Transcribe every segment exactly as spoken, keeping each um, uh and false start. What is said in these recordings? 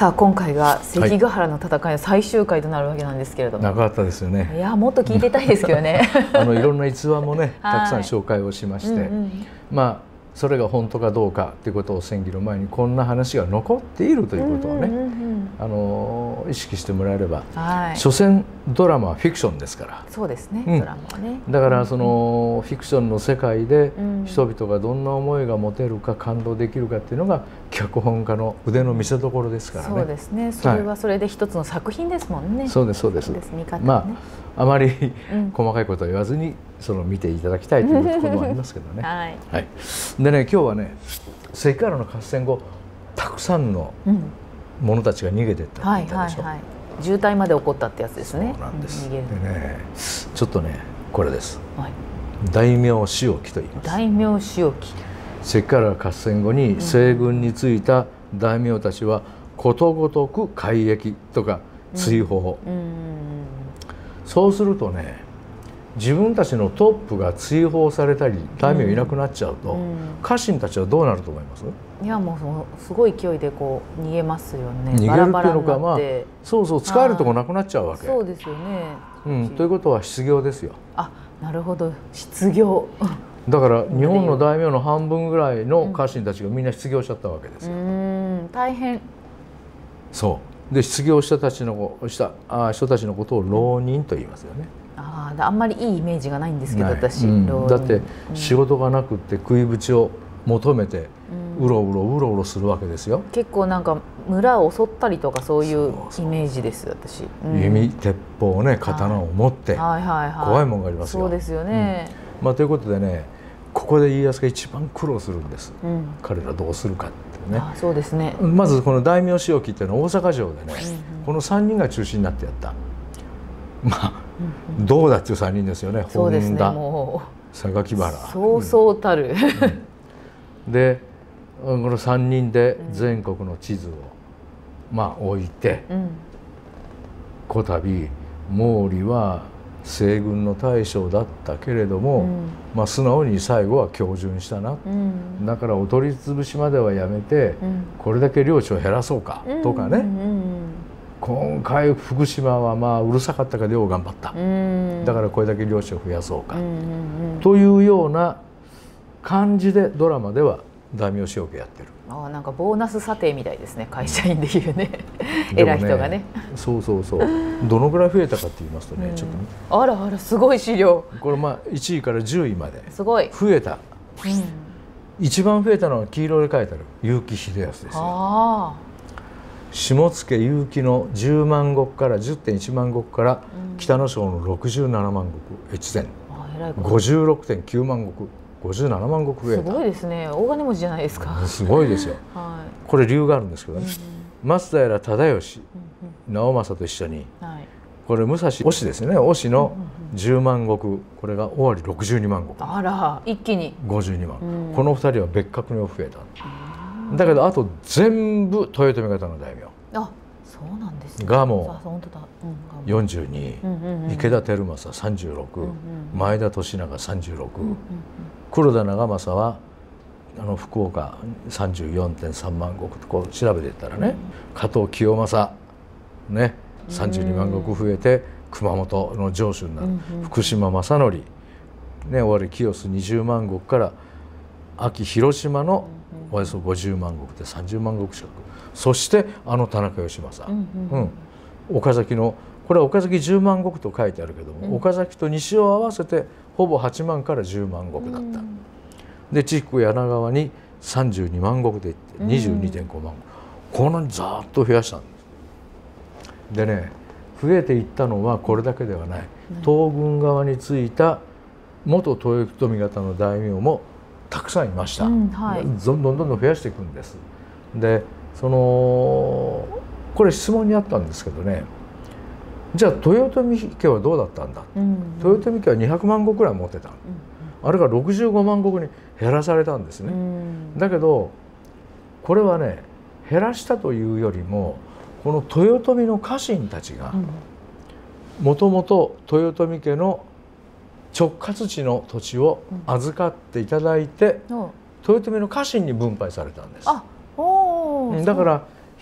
さあ今回が関ヶ原の戦いの最終回となるわけなんですけれども、 長かったですよね。 いやもっと聞いてたいですけどね。 あのいろんな逸話もねたくさん紹介をしまして、 うんうん、 まあそれが本当かどうかということを戦議の前にこんな話が残っているということをね、あの意識してもらえれば、はい、所詮ドラマはフィクションですから。 そうですね、 うん、 ドラマはね。 だからそのフィクションの世界で人々がどんな思いが持てるか感動できるかっていうのが脚本家の腕の見せ所ですからね。 そうですね。それはそれで一つの作品ですもんね。はい、 そうですそうです。 見方ね、 まああまり細かいことは言わずにその見ていただきたいということもありますけどね。はい、はい。でね今日はね関ヶ原の合戦後たくさんの者たちが逃げていったって言ったでしょ。 渋滞まで起こったってやつですね。 そうなんです。でねちょっとねこれです。はい、大名仕置きと言います。 大名仕置き。 関ヶ原合戦後に西軍についた大名たちはことごとく改易とか追放。うんうん、そうするとね自分たちのトップが追放されたり大名いなくなっちゃうと、うん、家臣たちはどうなると思います？ いやもうすごい勢いでこう逃げますよね。 逃げるっていうのか、まあそうそう使えるとこなくなっちゃうわけ。 そうですよね、 うん、ということは失業ですよ。 あ、なるほど、失業。 だから日本の大名の半分ぐらいの家臣たちがみんな失業しちゃったわけですよ。 うん、大変。 そうで失業したたちのしたあ人たちのことを浪人と言いますよね。 ああ、あんまりいいイメージがないんですけど私、うん、 だって仕事がなくって食いぶちを求めてうろうろうろうろするわけですよ。 結構なんか村を襲ったりとかそういうイメージです私。 うん、弓鉄砲ね刀を持って怖いもんがありますよ。 そうですよね。 うん、まあということでねここで家康が一番苦労するんです。うん、彼らどうするかってね。 あ、そうですね。 まずこの大名仕置きっていうのは大阪城でね、うんうん、このさんにんが中心になってやった。まあ、うんうん、どうだっていうさんにんですよね。 そうですね。 本田、 もう榊原。 そうそうたる。 うん、でこのさんにんで全国の地図を、うん、まあ置いて、うん、こたび毛利は西軍の大将だったけれども、うん、まあ素直に最後は恭順したな、うん、だからお取り潰しまではやめて、うん、これだけ領地を減らそうか、うん、とかね、うん、今回福島はまあうるさかったからよう頑張った、うん、だからこれだけ領地を増やそうか、うん、というような感じでドラマでは大名仕置きやってる。 ああ、なんかボーナス査定みたいですね、会社員でいうね偉い人がね。 そうそうそう。どのぐらい増えたかって言いますとね、うん、ちょっとあらあらすごい資料。 これまあいちいからじゅういまですごい増えた。うん、一番増えたのは黄色で書いてある結城秀康ですよ。あ下野結城のじゅうまん石から じゅってんいちまん石から、うん、北の庄のろくじゅうななまん石越前 ごじゅうろくてんきゅうまん石ごじゅうななまん石増えた。 すごいですね。大金持ちじゃないですか。 すごいですよ。はい、これ理由があるんですけどね、うん、松平忠義、うんうん、直政と一緒に、はい、これ武蔵押しですね、押しのじゅうまん石、これが尾張ろくじゅうにまん石、 あら一気にごじゅうにまん、うん、このふたりは別格に増えた。だけどあと全部豊臣方の大名。 あ、そうなんですね。 がもうよんじゅうに、池田輝政さんじゅうろく、うんうん、前田利長さんじゅうろく、うんうん、黒田長政はあの福岡 さんじゅうよんてんさんまん石とこう調べていったらね、うん、加藤清正ねさんじゅうにまん石増えて熊本の城主になる、うんうん、福島正則ね尾張清須にじゅうまん石から秋広島のおよそごじゅうまん石でさんじゅうまん石近く、そしてあの田中義政、うんうんうん、岡崎のこれは岡崎じゅうまん石と書いてあるけども、うん、岡崎と西を合わせてほぼはちまんからじゅうまん石だった。うん、で筑後柳川にさんじゅうにまん石でいってにじゅうにてんごまん石、こんなにざーっと増やしたんです。でね増えていったのはこれだけではない、うん、東軍側についた元豊臣方の大名もたくさんいました。うん、はい、どんどんどんどん増やしていくんです。でそのこれ質問にあったんですけどね、じゃあ豊臣家はどうだったんだ、うん、豊臣家はにひゃくまん石くらい持ってた、うん、あれがろくじゅうごまん石に減らされたんですね。うん、だけどこれはね減らしたというよりもこの豊臣の家臣たちがもともと豊臣家の直轄地の土地を預かっていただいて、うん、豊臣の家臣に分配されたんです。あ、おー、だから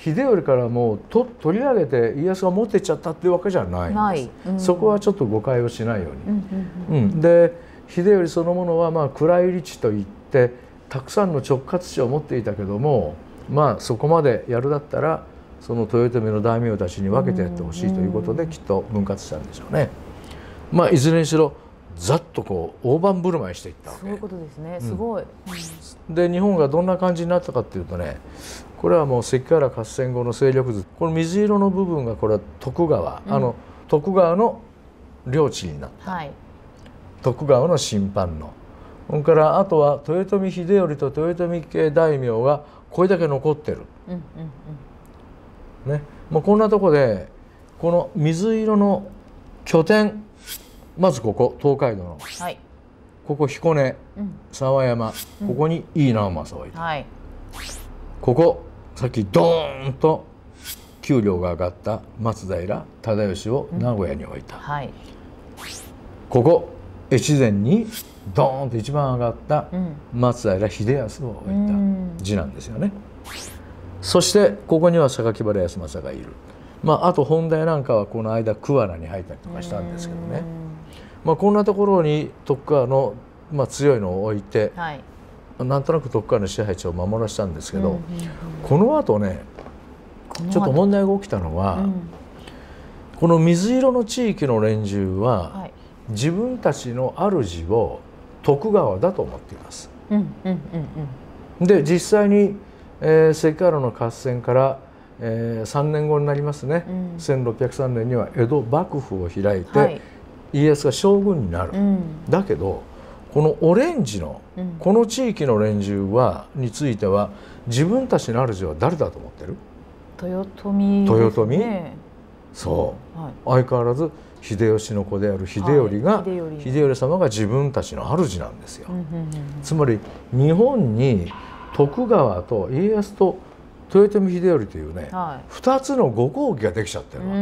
秀頼からもうと取り上げて家康が持ってっちゃったっていうわけじゃないんです。ない、うん、そこはちょっと誤解をしないように。うんうんうん、で秀頼そのものはまあ蔵入り地といってたくさんの直轄地を持っていたけども、まあそこまでやるだったらその豊臣の大名たちに分けてやってほしいということできっと分割したんでしょうね。まあいずれにしろざっとこう大盤振る舞いしていったわけ。 そういうことですね。すごい。 うん、で日本がどんな感じになったかっていうとね、これはもう関ヶ原合戦後の勢力図、この水色の部分がこれは徳川、うん、あの徳川の領地になった、はい、徳川の審判の、それからあとは豊臣秀頼と豊臣系大名がこれだけ残ってる。うんうんうん、ね、もうこんなとこでこの水色の拠点、まずここ東海道の、はい、ここ彦根、うん、沢山、うん、ここに井伊直政を置いた、はい、ここさっきドーンと給料が上がった松平忠義を名古屋に置いた、うんはい、ここ越前にドーンと一番上がった松平秀康を置いた字なんですよね。そしてここには榊原康政がいる。まあ、あと本題なんかはこの間桑名に入ったりとかしたんですけどね。まあこんなところに徳川の、まあ、強いのを置いて、はい、なんとなく徳川の支配地を守らせたんですけど、このあとねちょっと問題が起きたのは、うん、この水色の地域の連中は、はい、自分たちの主を徳川だと思っています。で実際に、えー、関ヶ原の合戦から、えー、さんねんごになりますね、うん、せんろっぴゃくさんねんには江戸幕府を開いて、はい、家康が将軍になる。うん、だけどこのオレンジの、うん、この地域の連中はについては自分たちの主は誰だと思ってる？ 豊臣ですね。豊臣？ そう、はい、相変わらず秀吉の子である秀頼が、はい、秀頼様が自分たちの主なんですよ。つまり日本に徳川と家康と豊臣秀頼というね、はい、ふたつのご公儀ができちゃってるわ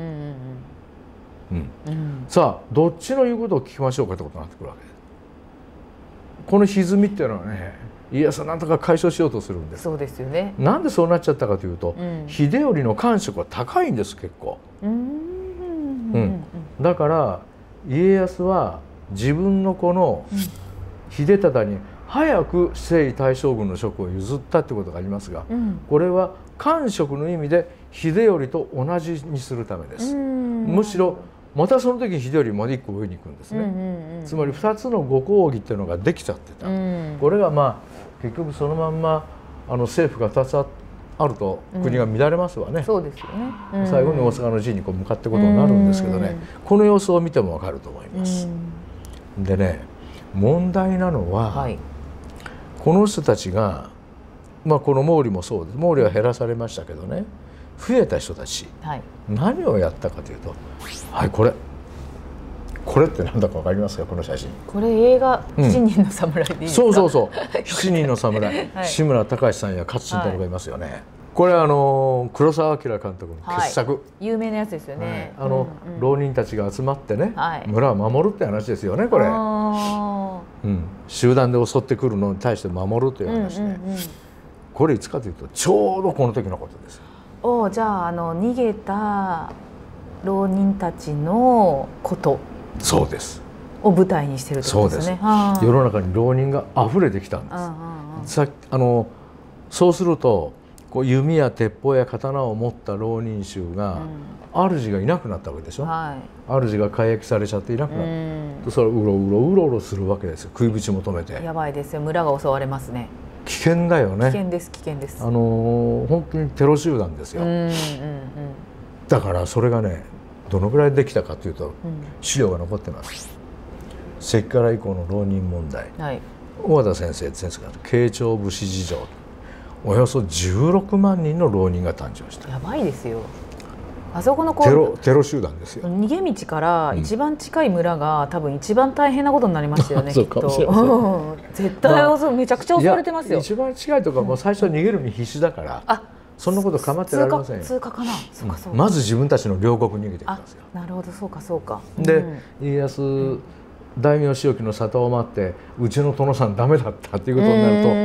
け。さあどっちの言うことを聞きましょうかってことになってくるわけです。この歪みっていうのはね、家康はなんとか解消しようとするんです。 そうですよね。 なんでそうなっちゃったかというと、うん、秀頼の官職は高いんです結構。うん、だから家康は自分の子の秀忠に早く征夷大将軍の職を譲ったってことがありますが、うん、これは官職の意味で秀頼と同じにするためです。むしろまたその時に秀頼まで一個上に行くんですね。つまりふたつのご公儀っていうのができちゃってた。うん、これがまあ結局そのまんまあの政府がふたつあってあると国が乱れますわね。うん、そうですよね。うん、最後に大阪の陣にこう向かっていくことになるんですけどね、この様子を見てもわかると思います。でね、問題なのは、はい、この人たちが、まあこの毛利もそうです。毛利は減らされましたけどね、増えた人たち、はい、何をやったかというと、はいこれ。これって何だかわかりますか、この写真。 これ映画「七人の侍」でいいですか？ そうそうそう七人の侍、はい、志村隆さんや勝新太郎がいますよね。はい、これはあの黒澤明監督の傑作、はい、 有名なやつですよね。 はい、あの、うんうん、浪人たちが集まってね、はい、村を守るって話ですよねこれ。うん、集団で襲ってくるのに対して守るという話ね。これいつかというとちょうどこの時のことです。 おじゃあ、あの逃げた浪人たちのことそうですを舞台にしてるってことですね。 そうです。世の中に浪人があふれてきたんです。さあのそうするとこう弓や鉄砲や刀を持った浪人衆が、うん、主がいなくなったわけでしょ。はい、主が改易されちゃっていなくなった、うん、それをうろうろうろうろするわけですよ。食いぶち求めて。 やばいですよ。村が襲われますね。 危険だよね。 危険です危険です。 あの本当にテロ集団ですよ。うんうんうん、だからそれがねどのぐらいできたかというと、うん、資料が残ってます。関ヶ原以降の浪人問題、はい、小和田先生先生が慶長武士事情、およそじゅうろくまんにんの浪人が誕生した。 やばいですよ。あそこのこうテロテロ集団ですよ。 逃げ道から一番近い村が、うん、多分一番大変なことになりますよね。きっと絶対、まあ、めちゃくちゃ襲われてますよ。 一番近いとかもう最初逃げるに必死だから、うん、あそんなこと構ってられませんよ。 通過かな。そうかそうか。 まず自分たちの領国に逃げてきたんですよ。 なるほど、そうかそうか。 で、うん、家康、うん大名仕置きの沙汰を待ってうちの殿さんダメだったっていうことになると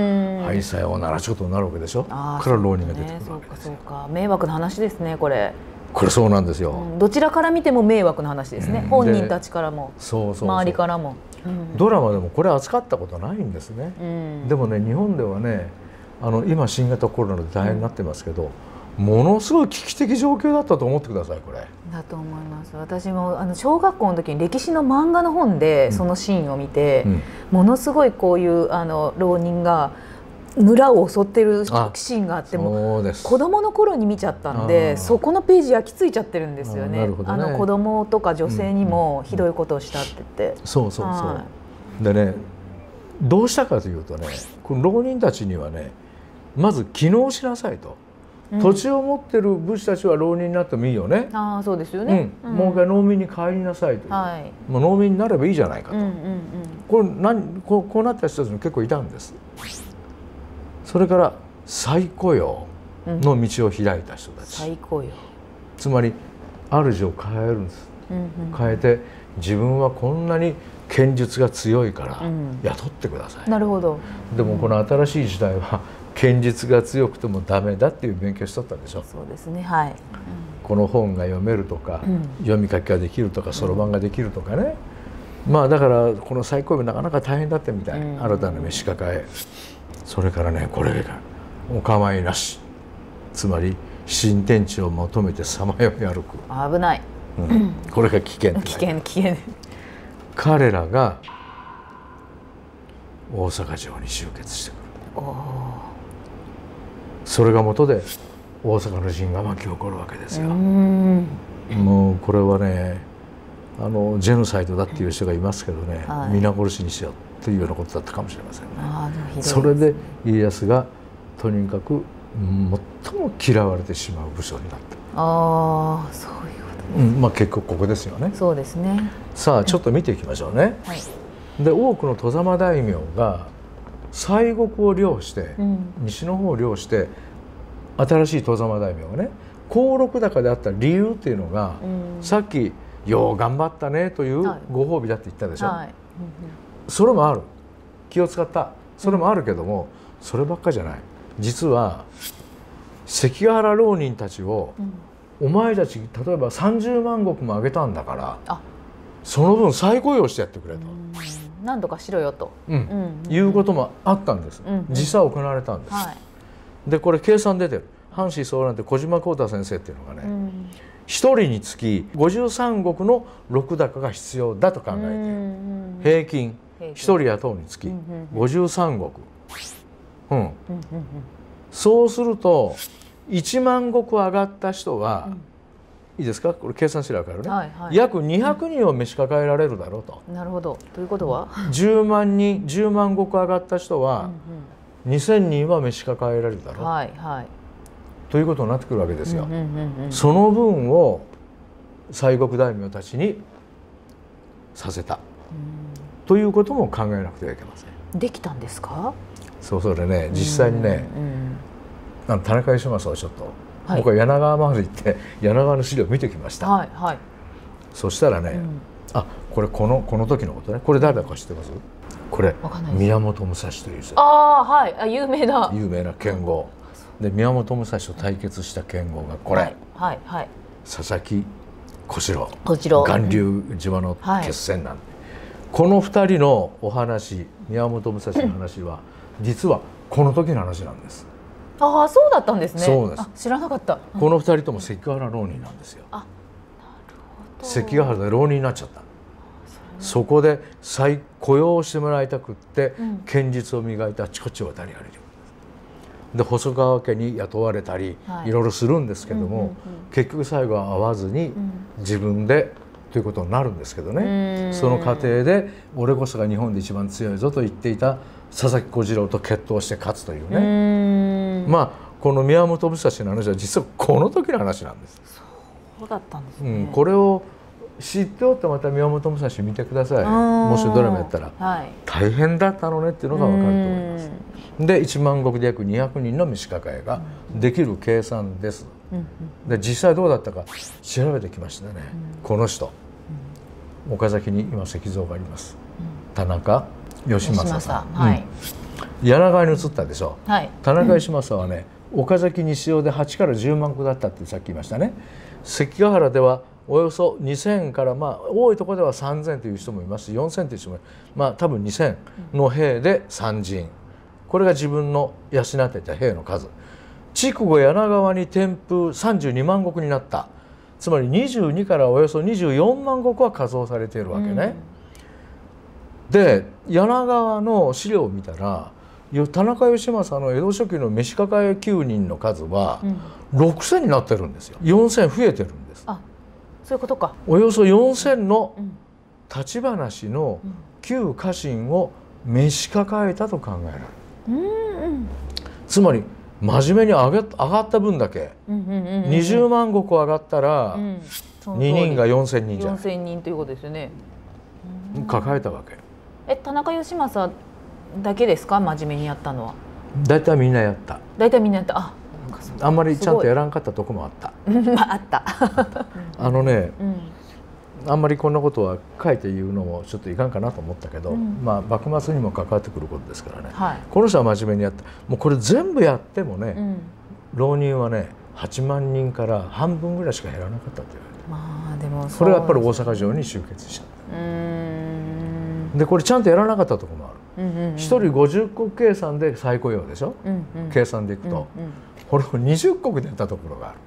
はいさようならちょっとなるわけでしょ。から浪人が出てくるわけですよ。 そうかそうか、迷惑な話ですねこれ。 これそうなんですよ、 うん、どちらから見ても迷惑な話ですね、うん、本人たちからもそうそうそう周りからも、 うん、ドラマでもこれ扱ったことないんですね、うん、でもね日本ではねあの今新型コロナで大変になってますけど、うん、ものすごい危機的状況だったと思ってください。これだと思います。私もあの小学校の時に歴史の漫画の本でそのシーンを見て、うん、ものすごいこういうあの浪人が村を襲ってるシーンがあっても子供の頃に見ちゃったんで、そこのページ焼き付いちゃってるんですよね。あの子供とか女性にもひどいことをしたって言って、 そうそうそう。でねどうしたかというとね、この浪人たちにはねまず帰農しなさいと、うん、土地を持ってる武士たちは浪人になってもいいよね。 ああそうですよね、 うん、もう一回農民に帰りなさいという、はい、もう農民になればいいじゃないかと、これ何こうこうなった人たちも結構いたんです。それから再雇用の道を開いた人たち、 再雇用つまり主を変えるんです、うんうん、変えて自分はこんなに剣術が強いから雇ってください、うん、 なるほど。 でもこの新しい時代は剣術が強くてもダメだっていう勉強しとったでしょ。 そうですね、はい、うん、 この本が読めるとか、うん、読み書きができるとかそろばんができるとかね、うん、まあだからこの再雇用なかなか大変だったみたい、うん、新たな召し抱え、それからねこれがお構いなし、つまり新天地を求めてさまよい歩く、 危ない、 うん、これが危険危険危険。 彼らが大阪城に集結してくる。それが元で大阪の陣が巻き起こるわけですよ。もうこれはねあのジェノサイドだっていう人がいますけどね、はい、皆殺しにしようというようなことだったかもしれませんね。あー、それで家康がとにかく最も嫌われてしまう武将になった。 ああ、そういうことです、 うん、まあ結局ここですよね。 そうですね。 さあちょっと見ていきましょうね。はい、で多くの外様大名が西国を領して、うん、西の方を領して新しい外様大名がね功禄高であった理由っていうのが、うん、さっき「よう頑張ったね」というご褒美だって言ったでしょ。はい、それもある、気を使ったそれもあるけども、うん、そればっかじゃない。実は関ヶ原浪人たちを、うん、お前たち例えばさんじゅうまん石もあげたんだからその分再雇用してやってくれと。 何とかしろよと、 うんうん、いうこともあったんです、うん、実際行われたんです、はい、でこれ計算出てる。阪神総覧って小島幸太先生っていうのがね、うん、ひとりにつきごじゅうさん石の禄高が必要だと考えている、うん、平均ひとり雇うにつきごじゅうさん石、うん、そうするといちまん石上がった人は、うん、いいですか、これ計算すれば分かるね、はいはい、約にひゃくにんを召し抱えられるだろうと、 うん、なるほど。ということはじゅうまんにんじゅうまん石上がった人は、うん、にせんにんは召し抱えられるだろう、はいはい、ということになってくるわけですよ。その分を西国大名たちにさせた、うん、ということも考えなくてはいけません。 できたんですか。 そう、それね実際にね、うんうん、田中義政をちょっと、はい、僕は柳川まで行って柳川の資料を見てきました、はいはい、そしたらね、うん、あこれこのこの時のことね。これ誰だか知ってます？これ宮本武蔵という人。 ああ、はい、あ、有名な有名な剣豪で、宮本武蔵と対決した剣豪がこれ、はいはいはい、 佐々木小次郎、 小次郎巌流島の決戦なんで、はい、このふたりのお話、宮本武蔵の話は実はこの時の話なんです。 ああ、そうだったんですね。 そうです。 あ、知らなかった。 このふたりとも関ヶ原浪人なんですよ。あ、なるほど。関ヶ原で浪人になっちゃった。そこで再雇用してもらいたくって、うん、剣術を磨いたあちこち渡り歩いてる。で細川家に雇われたり、はい、いろいろするんですけども、結局最後は会わずに、うん、自分でということになるんですけどね。その過程で俺こそが日本で一番強いぞと言っていた佐々木小次郎と決闘して勝つというね。まあこの宮本武蔵の話は実はこの時の話なんです。 そうだったんですね。 うん、これを知っておってまた宮本武蔵見てください。もしドラマやったら、はい、大変だったのねっていうのが分かると思います。でいちまん石で約にひゃくにんの召し抱えができる計算です。で実際どうだったか調べてきましたね。この人、岡崎に今石像があります。田中義政さん。はい、 柳川に移ったでしょ、 はい、 田中義政はね、うん、岡崎西尾ではちからじゅうまんこだったってさっき言いましたね。関ヶ原ではおよそにせんから、まあ多いところではさんぜんという人もいますしよんせんという人もいます。まあ多分にせんの兵でさんじん、これが自分の養っていた兵の数。筑後柳川に天風さんじゅうにまん石になった。つまりにじゅうにからおよそにじゅうよんまん石は仮装されているわけね。うん、で柳川の資料を見たら田中義政の江戸初期の召し抱えきゅうにんの数はろくせんになってるんですよ。よんせん増えてるんです。 あ、そういうことか。 およそよんせんの立花氏の旧家臣を召し抱えたと考えられる。うん、つまり真面目に上が上がった分だけにじゅうまん石上がったらににんがよんせんにんじゃない。 よんせんにんということですよね。 抱えたわけ。 え、田中義政だけですか、真面目にやったのは。 大体みんなやった。 大体みんなやった。あ、 あんまりちゃんとやらんかったとこもあった。 まああった。 あのね、うん、あんまりこんなことは書いて言うのもちょっといかんかなと思ったけど、うん、まあ幕末にも関わってくることですからね、はい、この人は真面目にやった。もうこれ全部やってもね、うん、浪人はねはちまんにんから半分ぐらいしか減らなかったと言われて、まあでもそれがやっぱり大阪城に集結しちゃった。うーんでこれちゃんとやらなかったところもある。ひとりごじゅっこく計算で再雇用でしょ、うんうん、計算でいくと、うんうん、これをにじゅっこくでやったところがある。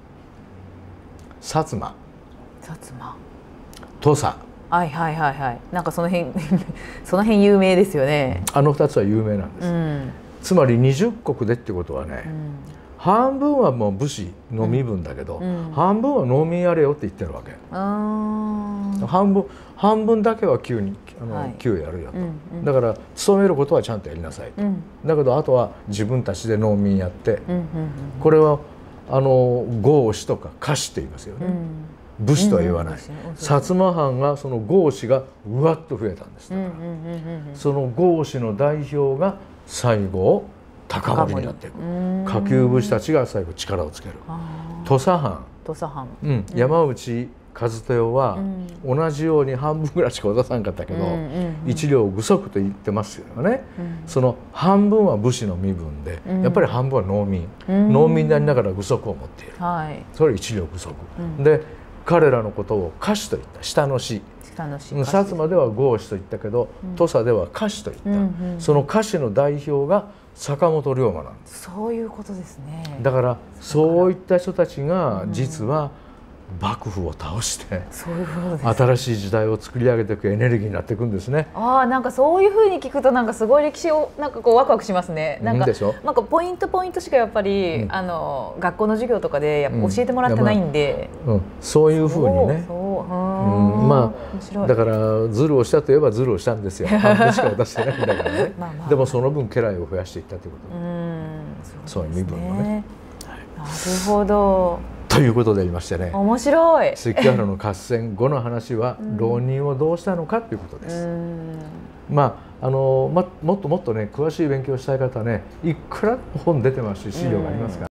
薩摩、 薩摩、 土佐、 はいはいはいはい、なんかその辺その辺有名ですよね。 あのふたつは有名なんです、うん、つまりにじゅっこくでってことはね、うん、半分はもう武士の身分だけど、うんうん、半分は農民やれよって言ってるわけ。あ半分半分だけは給にあの、はい、給やるよと、うんうん、だから勤めることはちゃんとやりなさいと、うん、だけどあとは自分たちで農民やって、うんうんうん、これはあの豪士とか家士って言いますよね、うん、武士とは言わない、うんうん、薩摩藩がその豪士がうわっと増えたんです。だからその豪士の代表が最後高森になっていく。下級武士たちが最後力をつける。土佐藩、 土佐藩、 うん、山内和豊は同じように半分ぐらいしか出さんかったけど、うんうんうん、一両具足と言ってますよね、うん、その半分は武士の身分で、うん、やっぱり半分は農民、うん、農民でありながら具足を持っている、はい、それ一両具足、うん、で彼らのことを家士と言った。下の士、薩摩では豪士と言ったけど、うん、土佐では家士と言った、うんうんうん、その家士の代表が坂本龍馬なんです。 そういうことですね。 だからそういった人たちが実は幕府を倒して新しい時代を作り上げていくエネルギーになっていくんですね。 ああ、なんかそういうふうに聞くとなんかすごい歴史をなんかこうワクワクしますね。なんかなんかポイントポイントしかやっぱり、うん、あの学校の授業とかでやっぱ教えてもらってないんで、 うんまあうん、そういうふうにね。そうそう、うん、まあだからズルをしたといえばズルをしたんですよ。半分しか渡してないんだからね。まあまあでもその分家来を増やしていったということ。うん、そういう身分をね。 なるほど。 ということでありましてね、 面白い。 関ヶ原の合戦後の話は浪人をどうしたのかということです。まああのまもっともっとね詳しい勉強したい方はねいくら本出てますし資料がありますから。